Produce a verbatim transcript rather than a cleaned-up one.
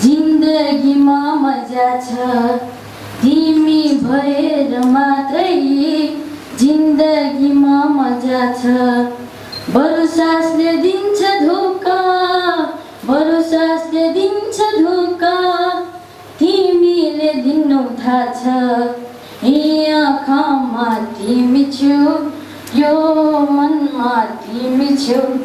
जिन्दगीमा मजा छ तिमी भएर मात्रै जिन्दगीमा मजा छ बरु सासले दिन्छ धोका बरु सासले दिन्छ धोका तिमीले दिनु थाहा छ यी आँखामा तिमी छेउ यो मनमा तिमी छेउ